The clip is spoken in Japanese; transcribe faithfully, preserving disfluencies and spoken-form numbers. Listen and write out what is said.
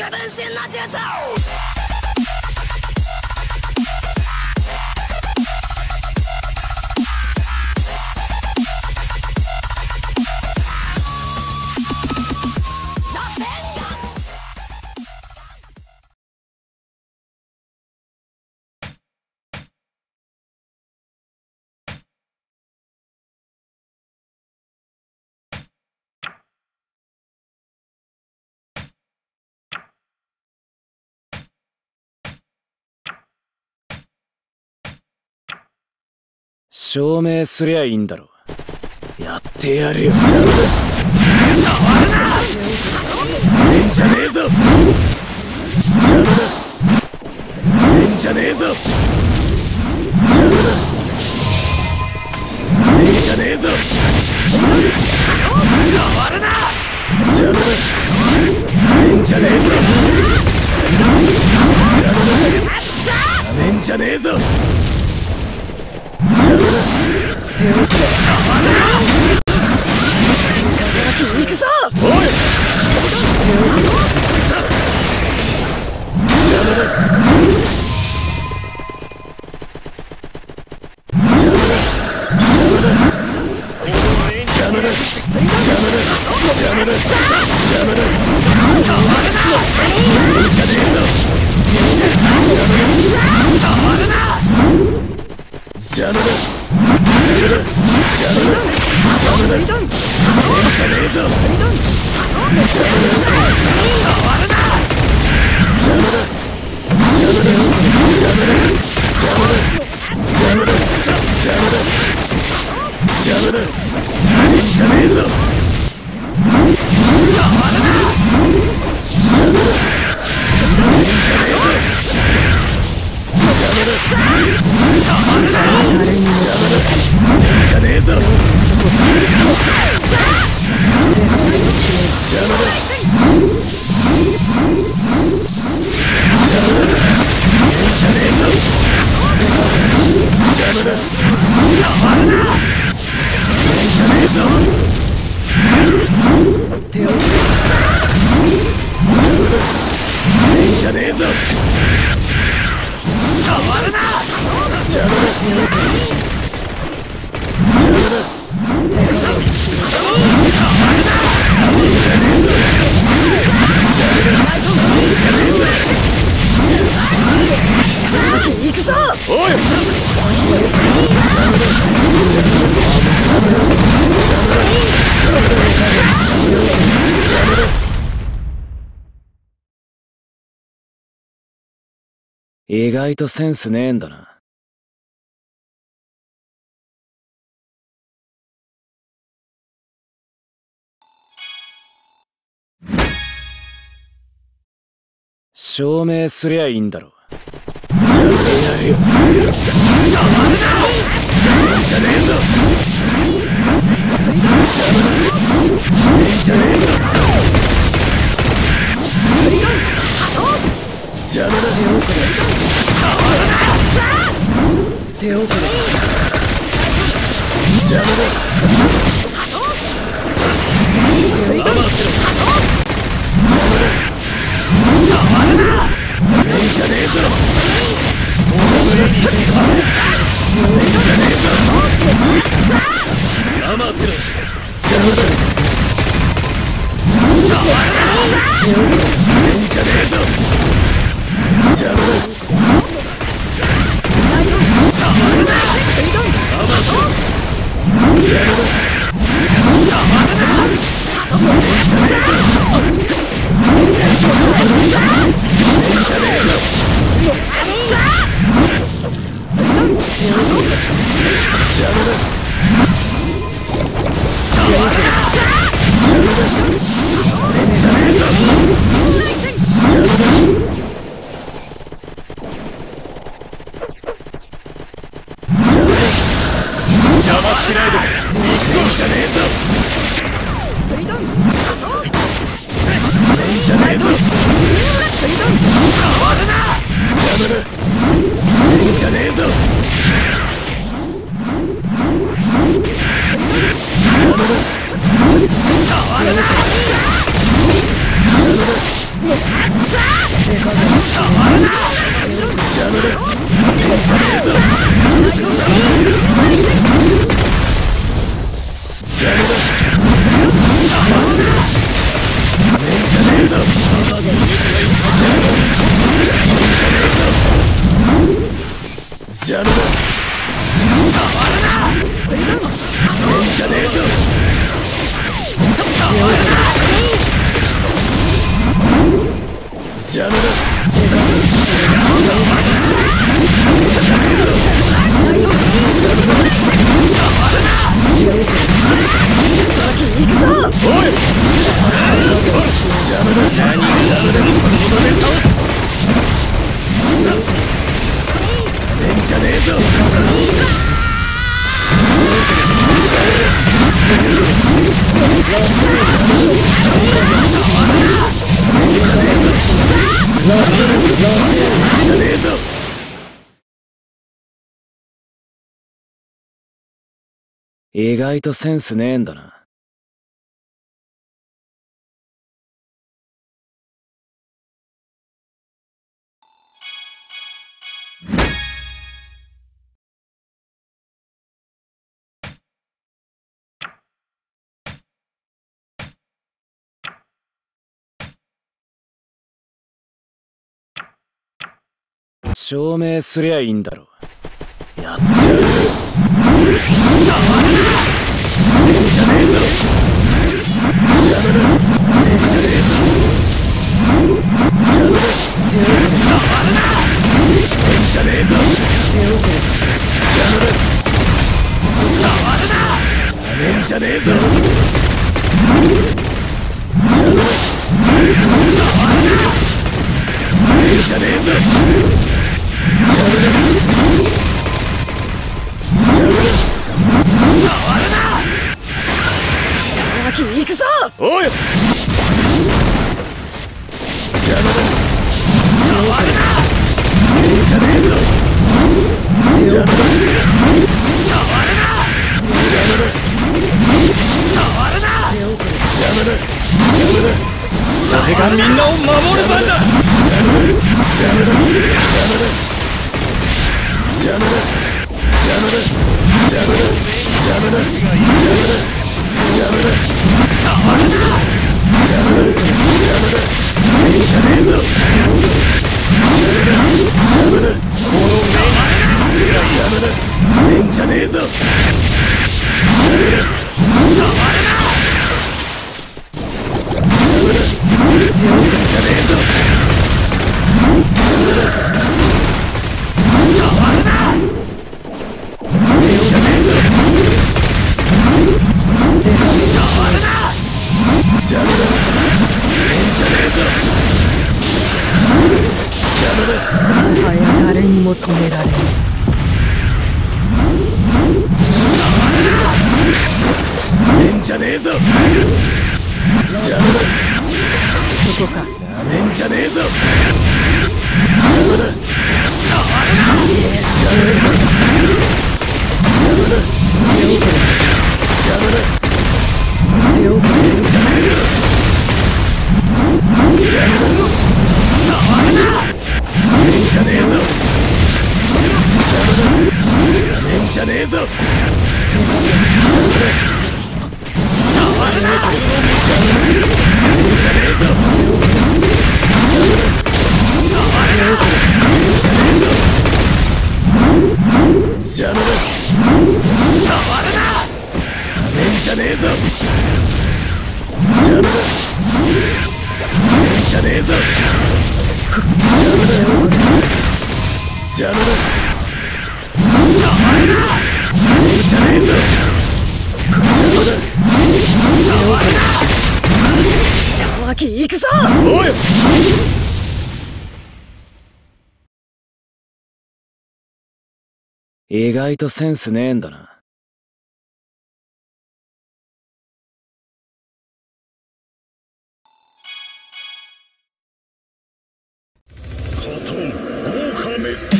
分身の術。 証明すりゃいいんだろ。やってやるよ。 触るな。 えんじゃねえぞ。えんじゃねえぞ。えんじゃねえぞ。 触るな。 えんじゃねえぞ。えんじゃねえぞ。 手をくれ。行くぞ。 おい。意外とセンスねえんだな。証明すりゃいいんだろ。やってやるよ。 触るな。 えんじゃねえぞ。えんじゃねえぞ。邪魔だ。 手をくれ。 邪魔だ。 水道。 触るな。えんじゃねえぞ。えんじゃねえぞ。アマテラス。邪魔だ。 触るな。 えんじゃねえぞ。邪魔だ。 触るな。 アマテラス。邪魔だ。 触るな。 えんじゃねえぞ。えんじゃねえぞ。邪魔だ。邪魔しないで。いいんじゃねえぞ。 水道。 いいんじゃねえぞ。 水道。触るな。 邪魔だ。いいんじゃねえぞ。邪魔だ。 触るな。 邪魔だ。 意外とセンスねえんだな。証明すりゃいいんだろ。やっちゃう。じゃねえぞ。やめろ。じゃねえぞ。やめろ。触るな。じゃねえぞ。やめろ。触るな。やめんじゃねえぞ。やめろ。触るな。やめんじゃねえぞ。 行くぞ。 おい。じゃねえぞ。やめろ。触るな。やめろ。触るな。やめろ。やめろ。俺がみんなを守る番だ。やめろ。やめろ。やめろ。やめろ。やめろ。やめろ。やめろ。やめろ。やめろ。触るな。やめろ。やめろ。いいんじゃねえぞ。やめろ。やめろ。やめろ。いいんじゃねえぞ。やめろ。触るな。やめろ。いいんじゃねえぞ。やめろ。触るな。いいんじゃねえぞ。触るな。やめろ。いいんじゃねえぞ。やめろ。 もはや誰にも止められない。 いいんじゃねえぞ。やめろ。 そこか。 やめんじゃねえぞ。やめろ。触るな。やめろ。やめろ。やめろ。 手遅れ。 いいんじゃねえぞ。やめろ。触るな。いいんじゃねえぞ。やめろ。やめんじゃねえぞ。やめろ。触るな。やめろ。いいんじゃねえぞ。やめろ。触るな。いいんじゃねえぞ。やめろ。触るな。やめんじゃねえぞ。やめろ。やめんじゃねえぞ。やめろ。やめろ。触るな。いいんじゃねえぞ。やめろ。触るな。 山木行くぞ。 おい。意外とセンスねえんだな。 カトン豪華滅